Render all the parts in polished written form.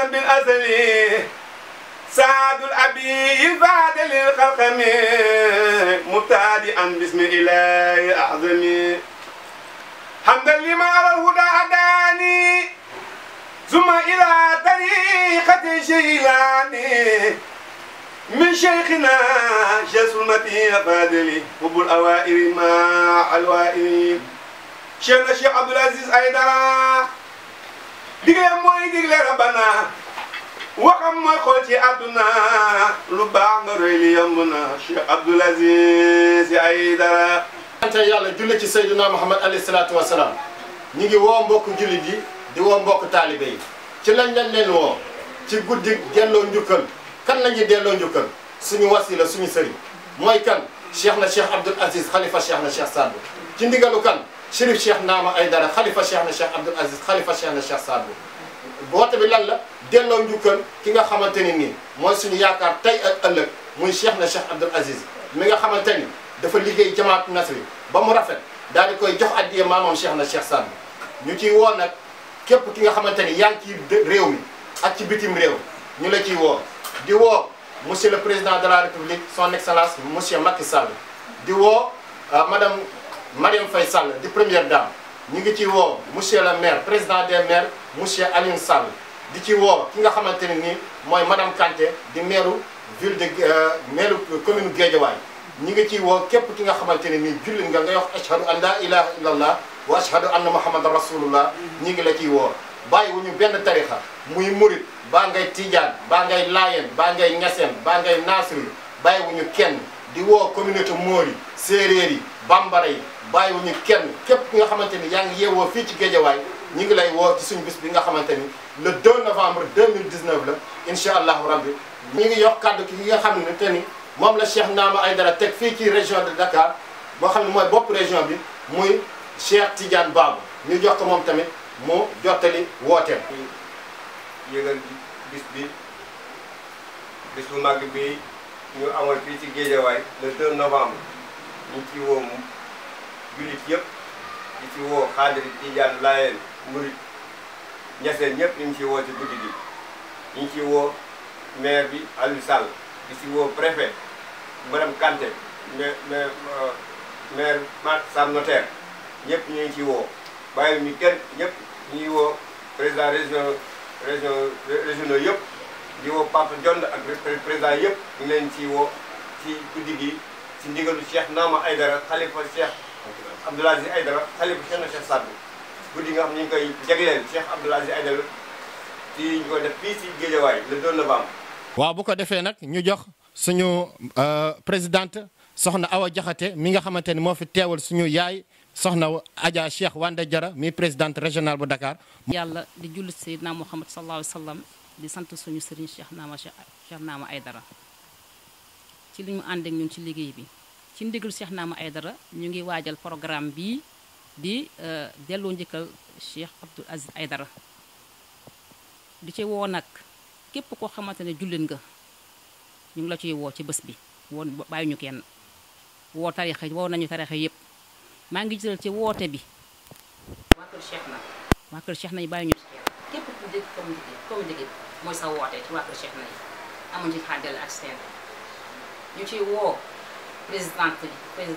بالأزل سعد الأبي الفاضل الخلقم مبتدئا باسم إله أعظم حمدا لما على الهدى هداني ثم إلى طريقة جيلاني من شيخنا شيخ المتي فاضلي حب الأوائل مع الوائل شيخنا الشيخ عبد العزيز أيدرا digle mooy digle rabbana waxam mooy xool ci àdduna lu baax nga roy li yomb na Cheikh Abdoul Aziz Sy Aïdara. sant yàlla julli ci Seydina Muhammad alayhi salaatu wa salaam ñu ngi woo mbokku jullit yi di woo mbokku taalibe yi ci lañ leen woo ci guddi delloo njukkal kan la ñuy delloo njukkal suñu wasila suñu sëriñ mooy kan Cheikh na Cheikh Abdoul Aziz xalifa Cheikh na Cheikh Saad Bou ci ndigalu kan Chérif Cheikh Naama Aïdara xalifa Cheikh na Cheikh Abdoul Aziz xalifa Cheikh na Cheikh Saad Bou woote bi lan la delloo njukkal ki nga xamante ni nii mooy suñu yaakaar tey ak ëllëg muy Cheikh na Cheikh Abdoul Aziz mi nga xamante ni dafa liggéey jamaatu nasri ba mu rafet daal di koy jox addiya maamam Cheikh na Cheikh Saad Bou ñu ciy woo nag képp ki nga xamante ni yaa ngi ci réew mi ak ci bitim réew ñu la ciy woo di woo monsieur le président de la république son excellence monsieur Macky Sall di woo madame Marième Faye Sall di première dame ñu ngi ci woo monsieur le maire président des maires monsieur Alioune Sall di ci woo ki nga xamante ne nii mooy madame Kanté di maire ville de maire commune Guédiawaye ñu ngi ciy woo képp ki nga xamante ne nii jullit nga ngay wax ashhadu an la ilaha illallah wa ashhadu anna muhammadan rasulullah ñi ngi la ciy woo bàyyiwuñu benn tarixa muy murit baa ngay tijaan baa ngay laayeen baa ngay ñaseen baa ngay naasiri bàyyiwuñu kenn di woo communauté moori séeréer yi bambara yi bàyyiwuñu kenn képp ki nga xamante ni yaa ngi yeewoo fii ci Guédiawaye ñi ngi lay woo ci suñu bis bi nga xamante ni le 2 novembre 2019 la incha allahu rabbi ñi ngi yox kàddu ki nga xam ne te ni moom la Cheikh Naama Aïdara teg fii ci région de Dakar boo xam ne mooy bopp région bi muy Cheikh Tidiane Babou ñu jox ko moom tamit mu jottali wooteem. yëgal bis bu màgg bi ñu amal fii ci Guédiawaye le 2 novembre ñu ci woo jullit yëpp di ci woo xaadir tijaan laayeen murit ñaseen ñëpp ñu ngi ci woo ci guddi gi ñu ngi ci woo maire bi Aliou Sall di ci woo préfet madame Kanté maire Sam Notaire ñëpp ñu ngi ci woo bàyyi ñu kenn ñëpp ñu ngi woo président régionaux yëpp di woo Papa Dione ak président yëpp ñu leen ci woo ci guddi gi ci ndigalu Cheikh Naama Aïdara xalifa Cheikh Abdoul Aziz Aïdara xalifa Cheikh na Cheikh Saad Bou guddi nga xam ñu ngi koy jagleel Cheikh Abdoul Aziz Aïdara ci ñu ko def fii ci Guédiawaye le 2 novembre. waaw bu ko defee nag ñu jox suñu présidente soxna Awa Diakhaté mi nga xamante ni moo fi teewal suñu yaay soxna Adja Cheikh Wande Diarra mi présidente régionale bu Dakar. yàlla di julli Seydina Muhammad sallallahu alayhi wa sallam di sant suñu sëriñ Cheikh Naama Aïdara ci li ñu ànd ak ñun ci liggéey bi ci ndigal Cheikh Naama Aïdara ñu ngi waajal programme bii di delloo njëkkal Cheikh Abdoul Aziz Aïdara di ci woo nag képp koo xamante ne jullit nga ñu ngi la ciy woo ci bés bi woon bàyyi ñu kenn woo tarixa woo nañu tarixa yëpp maa ngi jël ci woote bi waa kër Cheikh na yi bàyyi ñu képp ku dégg communauté mooy sa woote ci waa kër Cheikh na yi amuñ ci xaajal ak seen ñu ciy woo présidente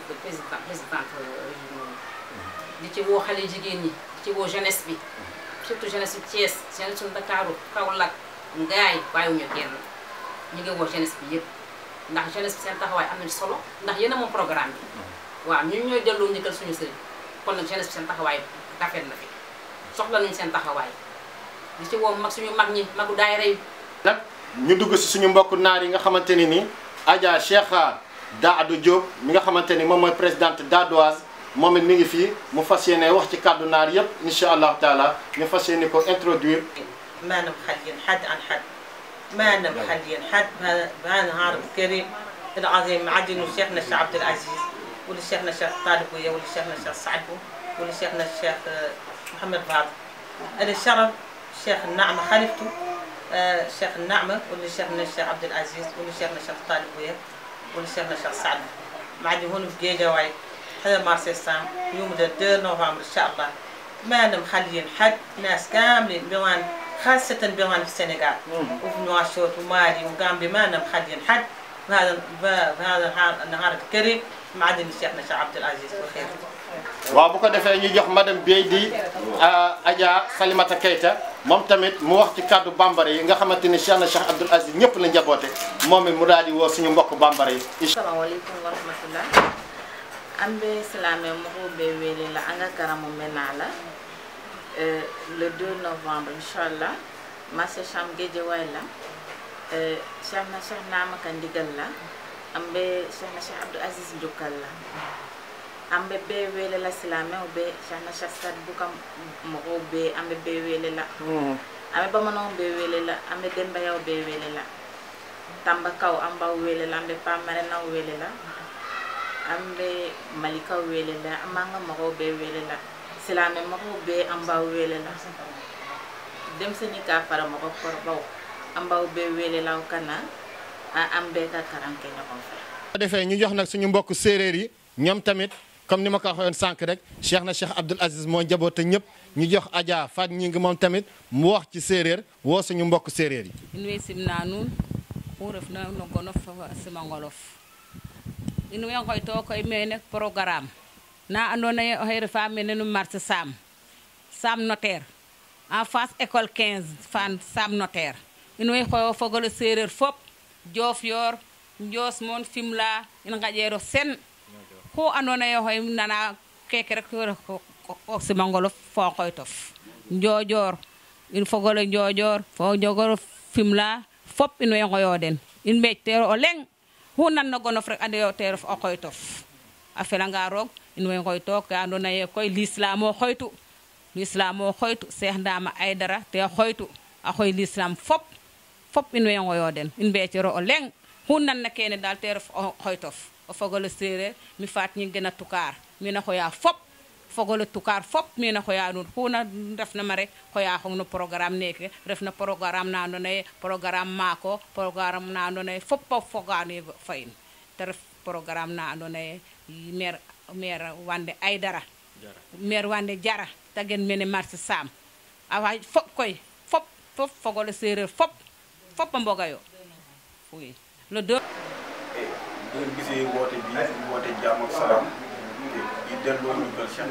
di ci woo xale jigéen ñi di ci woo jeunesse bi surtout jeunesse su Thiès jeunesse su Ndakaaru Kaolack Ngaay bàyyiwuñu kenn ñu ngi woo jeunesse bi yëpp ndax jeunesse bi seen taxawaay am na solo ndax yéen a moom programme bi waaw ñun ñooy delloo njëkkal suñu sëriñ kon nag jeunesse bi seen taxawaay rafet na fi soxla nañu seen taxawaay di ci woo mag suñu mag ñi magu daayira yi nag ñu dugg si suñu mbokk naar yi nga xamante ni nii Adja Cheikha Daadou Diop mi nga xamante ni moom mooy présidente Dadoise moom it mi ngi fii mu fas yéene wax ci kàddu naar yëpp incha allahu taala ñu fas yéene ko introduire. ما مخلين حد عن حد ما مخلين حد بهذا النهار الكريم العظيم معدين شيخنا الشيخ عبد العزيز ولشيخنا الشيخ طالب ويا ولشيخنا الشيخ سعد بو ولشيخنا الشيخ محمد فاضل هذا الشرف الشيخ النعمة خليفته الشيخ النعمة ولشيخنا الشيخ عبد العزيز ولشيخنا الشيخ طالب ويا ولشيخنا الشيخ سعد معدين هون في جيجاواي هذا مارسيستان يوم 2 نوفمبر ان شاء الله ما مخلين حد ناس كاملين بوان خاصة بهنا في السنغال وفي نواكشوط ومالي وغامبيا ما نم حد ينحد بهذا النهار الكريم معدن شيخنا الشيخ عبد العزيز بخير. waaw bu ko defee ñu jox madame Bey di Adja Salimata Keita moom tamit mu wax ci kàddu bambara yi nga xamante ni Cheikh na Cheikh Abdoul Aziz ñëpp la njaboote moom it mu daal di woo suñu mbokk bambara yi. Assalamualaikum warahmatullah. Ambe silame mo be wele la anga karamu menala le 2 novembre inchallah Massa Cham Guédiawaye la Cheikh na Cheikh Naama Kandigal la ambe Cheikh na Cheikh Abdoul Aziz Njukkal la ambe be wele la silame o be Cheikh na Cheikh Sad Bukam mo be ambe be wele la ambe bamano be wele la ambe Demba Yaw be wele la Tamba Kaw amba wele la ambe Pa Marena wele la ambe Malika wele la amanga mo be wele la silame mo be amba wele la dem seni ka fara mo ko korbaw amba be wele la kana ambe ka karanke ñako fa defee ñu jox nag suñu mbokk séeréer yi ñoom tamit comme ni ma ko waxoon sànq rek Cheikh na Cheikh Abdoul Aziz moo njaboote ñëpp ñu jox Adja Fat ñi ngi moom tamit mu wax ci séeréer woo suñu mbokk séeréer yi in way simna nuun ku refna no gonof simangolof in way ngoyto koy mene programme na andoona yee oxey refa mene no marché Sam Notaire en face école 15 fan Sam Notaire in way xoyo fogole séeréer fop Diofior Ndios Mon Fimela in ngaƴeero sen ku andoona yee oxey nana keke rek o simangolof fo ngoytof Ndiodior in fogole Ndiodior fo njogoro Fimela fop in way ngoyo den in mbeec teero o leŋ xu nan no gonof rek ande yo te ref o xoytof a felanga roog in way ngoyto ke andoona yee koy l'islam o xoytu Cheikh Ndama Aidara te xoytu a xoy l'islam fop in way ngoyo den in mbeecero o leŋ xu nan na kene daal te ref o xoytof o fogole séeréer mi faat ñi gën a tukaar mi na xoya fop fogole tukaar fop mi na xoya nuun xu na refna ma rek xoya xong no programme neke refna programme na andoona yee programme maako programme na andoona yee fop a fogaani fa in te ref programme na andoona yee maire Wande Aidara maire Wande Jara te gen mene marché Sam awa fop koy fop fogole séeréer fop a mbogayo oui le deux bu ngeen gisee woote bi woote jàmm ak salaam di delloo njukkal Cheikh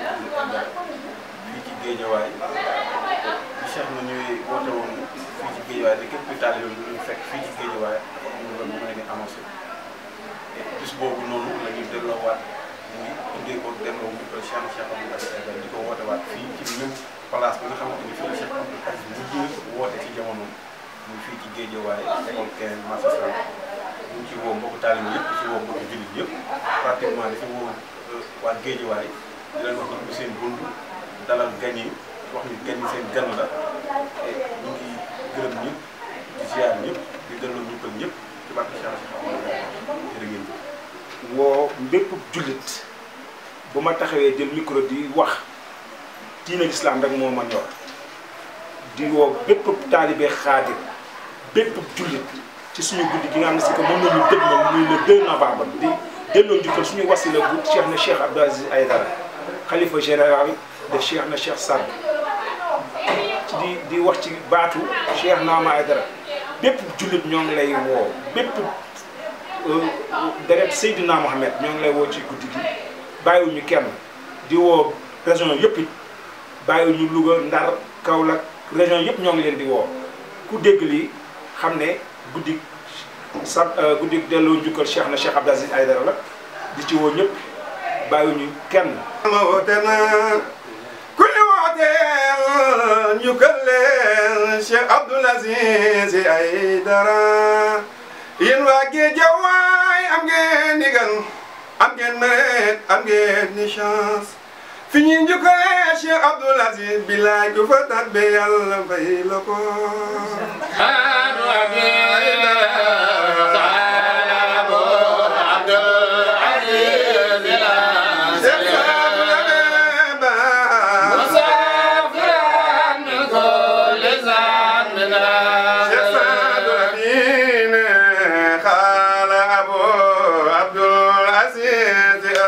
fii ci Guédiawaye bi Cheikh na ñëwee woote woon fii ci Guédiawaye te képp ku taalibe lu ñu fekk fii ci Guédiawaye ñu nga mu leen di annoncé bis boobu noonu la ñuy delloowaat muy indee ko delloo njukkal Cheikh Abdoul Aziz di ko woote waat fii ci même place bi nga xamante ni fii la Cheikh Abdoul Aziz mujjee woote ci jamono muy fii ci Guédiawaye école 15 marché Sam ñu ngi ci woo mbokku taalibe yëpp di ci woo mbokku jullit yëpp pratiquement di ci woo waa Guédiawaye di leen wax ñu seen bunt dalal gan yi wax ni gan yi seen gan la ñu ngi gërëm ñëpp di ziar ñëpp di delloo njukkal ñëpp ci barke Cheikh jërë ngeen woo mbépp jullit bu ma taxawee jël micro di wax diine l'islam rek moo ma ñor di woo bépp taalibe xaadir bépp jullit ci suñu guddi gi nga xam ne si que moom la ñu dëg na muy le 2 novembre di delloo njukkal suñu wasila bu Cheikh na Cheikh Abdoul Aziz Aidara xalifa général de Cheikh na Cheikh Sad di wax ci baatu Cheikh Naama Aidara bépp jullit ñoo ngi lay woo bépp deret Seydina Mohamed ñoo ngi lay woo ci guddi gi bàyyiwuñu kenn di woo région yëpp it bàyyiwuñu Louga Ndar Kaolack région yëpp ñoo ngi leen di woo ku dégg lii xam ne guddi guddi delloo njukkal Cheikh na Cheikh Abdoul Aziz Aidara la di ci woo ñëpp bàyyiwuñu kenn. woote na ku ñu wooteel njukkal leen Cheikh Abdoul Aziz Aidara yéen waa Guédiawaye am ngeen ndigal am ngeen mérite am ngeen ni chance fi ñuy njukkalee Cheikh Abdoul Aziz bilaay du fa tabbe Yàlla fay la ko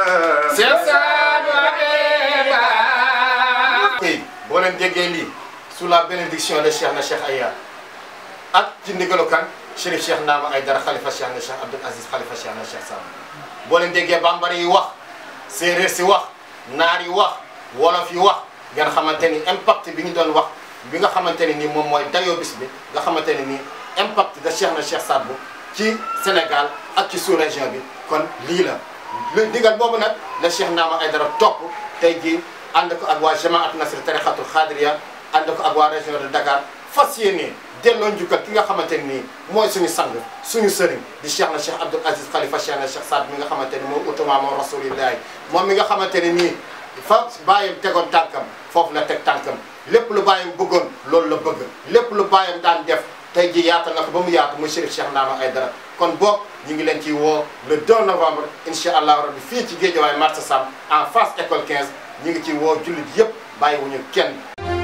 boo leen déggee lii sous la bénédiction de Cheikh na Cheikh Aya ak ci ndigalu kan Chérif Cheikh Naama Aydara xalifa Cheikh na Cheikh Abdoul Aziz xalifa Cheikh na Cheikh Saad Bou boo leen déggee bambara yi wax séeréer si wax naar yi wax wolof yi wax ngeen xamante ni impact bi ñu doon wax bi nga xamante ne ni moom mooy dayoo bis bi nga xamante ne ni impact de Cheikh na Cheikh Saad Bou ci Sénégal ak ci sous-région bi kon lii la lu digal boobu nag la Cheikh Naama Aydara topp tey jii ànd ko ak waa Jamaat Nasr tarixatul Xaadiriya ànd ko ak waa région de Dakar fas yéene delloo njukkal ki nga xamante ne nii mooy suñu sang suñu sëriñ di Cheikh na Cheikh Abdoul Aziz xalifa Cheikh na Cheikh Saad mi nga xamante ni moom utuma moom rasulillahi moom mi nga xamante ne nii fa bàyyam tegoon tànkam foofu la teg tànkam lépp lu bàyyam bëggoon loolu la bëgg lépp lu bàyyam daan def tey ji yaata na ko ba mu yaatu muy Chérif Cheikh Naama Aydara kon boog ñu ngi leen ciy woo le 2 novembre incha allah rabbi fii ci Guédiawaye marché Sam en face école 15 ñu ngi ciy woo jullit yëpp bàyyiwuñu kenn